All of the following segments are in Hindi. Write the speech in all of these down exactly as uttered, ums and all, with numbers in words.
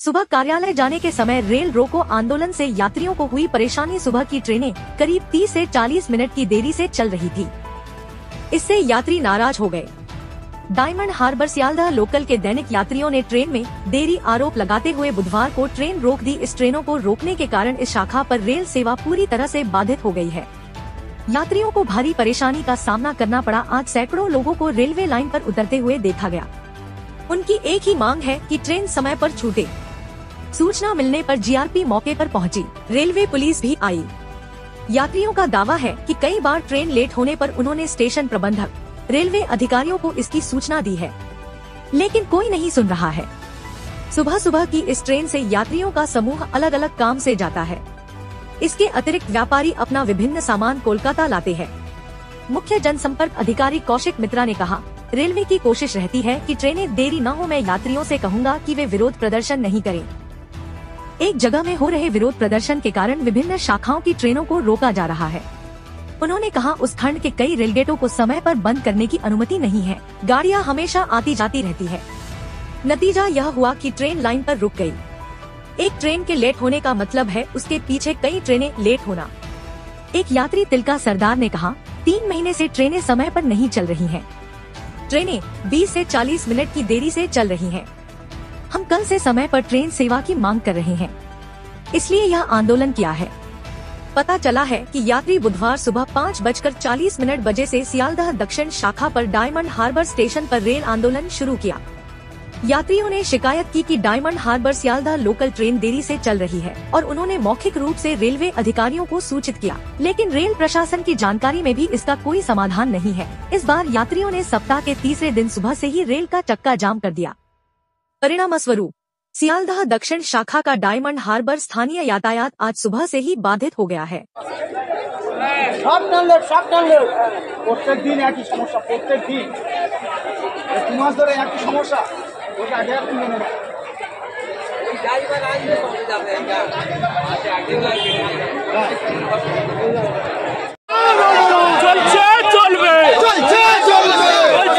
सुबह कार्यालय जाने के समय रेल रोको आंदोलन से यात्रियों को हुई परेशानी। सुबह की ट्रेनें करीब तीस से चालीस मिनट की देरी से चल रही थी। इससे यात्री नाराज हो गए। डायमंड हार्बर सियालदह लोकल के दैनिक यात्रियों ने ट्रेन में देरी आरोप लगाते हुए बुधवार को ट्रेन रोक दी। इस ट्रेनों को रोकने के कारण इस शाखा पर रेल सेवा पूरी तरह से बाधित हो गई है। यात्रियों को भारी परेशानी का सामना करना पड़ा। आज सैकड़ों लोगों को रेलवे लाइन पर उतरते हुए देखा गया। उनकी एक ही मांग है कि ट्रेन समय पर छूटे। सूचना मिलने पर जीआरपी मौके पर पहुंची। रेलवे पुलिस भी आई। यात्रियों का दावा है कि कई बार ट्रेन लेट होने पर उन्होंने स्टेशन प्रबंधक, रेलवे अधिकारियों को इसकी सूचना दी है, लेकिन कोई नहीं सुन रहा है। सुबह सुबह की इस ट्रेन से यात्रियों का समूह अलग अलग काम से जाता है। इसके अतिरिक्त व्यापारी अपना विभिन्न सामान कोलकाता लाते हैं। मुख्य जनसंपर्क अधिकारी कौशिक मित्रा ने कहा, रेलवे की कोशिश रहती है कि ट्रेनें देरी न हो। मैं यात्रियों से कहूँगा कि वे विरोध प्रदर्शन नहीं करें। एक जगह में हो रहे विरोध प्रदर्शन के कारण विभिन्न शाखाओं की ट्रेनों को रोका जा रहा है। उन्होंने कहा, उस खंड के कई रेलगेटों को समय पर बंद करने की अनुमति नहीं है। गाड़ियां हमेशा आती जाती रहती है। नतीजा यह हुआ कि ट्रेन लाइन पर रुक गई। एक ट्रेन के लेट होने का मतलब है उसके पीछे कई ट्रेनें लेट होना। एक यात्री तिलका सरदार ने कहा, तीन महीने से ट्रेनें समय पर नहीं चल रही हैं। ट्रेनें बीस से चालीस मिनट की देरी से चल रही हैं। हम कल से समय पर ट्रेन सेवा की मांग कर रहे हैं, इसलिए यह आंदोलन किया है। पता चला है कि यात्री बुधवार सुबह पाँच बजकर चालीस मिनट बजे से सियालदह दक्षिण शाखा पर डायमंड हार्बर स्टेशन पर रेल आंदोलन शुरू किया। यात्रियों ने शिकायत की कि Diamond Harbour Sealdah local train देरी से चल रही है और उन्होंने मौखिक रूप से रेलवे अधिकारियों को सूचित किया, लेकिन रेल प्रशासन की जानकारी में भी इसका कोई समाधान नहीं है। इस बार यात्रियों ने सप्ताह के तीसरे दिन सुबह से ही रेल का चक्का जाम कर दिया। परिणाम स्वरूप सियालदह दक्षिण शाखा का डायमंड हार्बर स्थानीय यातायात आज सुबह से ही बाधित हो गया है। প্রত্যেক দিন একই সমস্যা, প্রত্যেক দিন দু মাস ধরে একই সমস্যা। ওটা আগে আপনি মেনে নেন। চলছে চলবে চলছে চলবে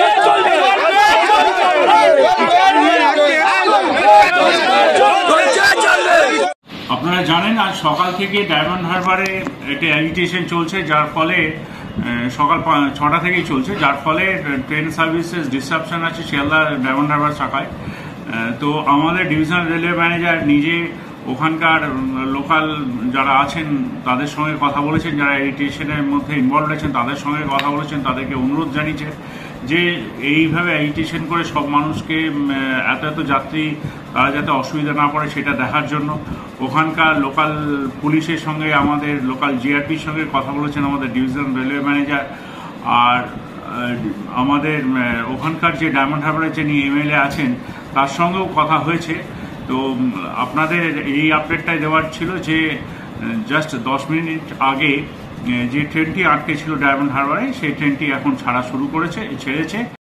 আপনারা জানেন আজ সকাল থেকে ডায়মন্ড হারবারে একটা অ্যাজিটেশন চলছে, যার ফলে সকাল ছটা থেকেই চলছে, যার ফলে ট্রেন সার্ভিসেস ডিসরাপশন আছে শিয়ালদা ডায়মন্ড হারবার শাখায়। তো আমাদের ডিভিশনাল রেলওয়ে ম্যানেজার নিজে ওখানকার লোকাল যারা আছেন তাদের সঙ্গে কথা বলেছেন, যারা অ্যাজিটেশনের মধ্যে ইনভলভ আছেন তাদের সঙ্গে কথা বলেছেন, তাদেরকে অনুরোধ জানিয়েছেন যে এইভাবে অ্যাজিটেশন করে সব মানুষকে এত এত যাত্রী তারা যাতে অসুবিধা না পড়ে সেটা দেখার জন্য ওখানকার লোকাল পুলিশের সঙ্গে আমাদের লোকাল জিআরপির সঙ্গে কথা বলেছেন আমাদের ডিভিশনাল রেলওয়ে ম্যানেজার। আর আমাদের ওখানকার যে ডায়মন্ড হারবারের যিনি এমএলএ আছেন তার সঙ্গেও কথা হয়েছে। তো আপনাদের এই আপডেটটাই দেওয়ার ছিল যে জাস্ট দশ মিনিট আগে যে ট্রেনটি আটকে ছিল ডায়মন্ড হারবারে সেই ট্রেনটি এখন ছাড়া শুরু করেছে ছেড়েছে।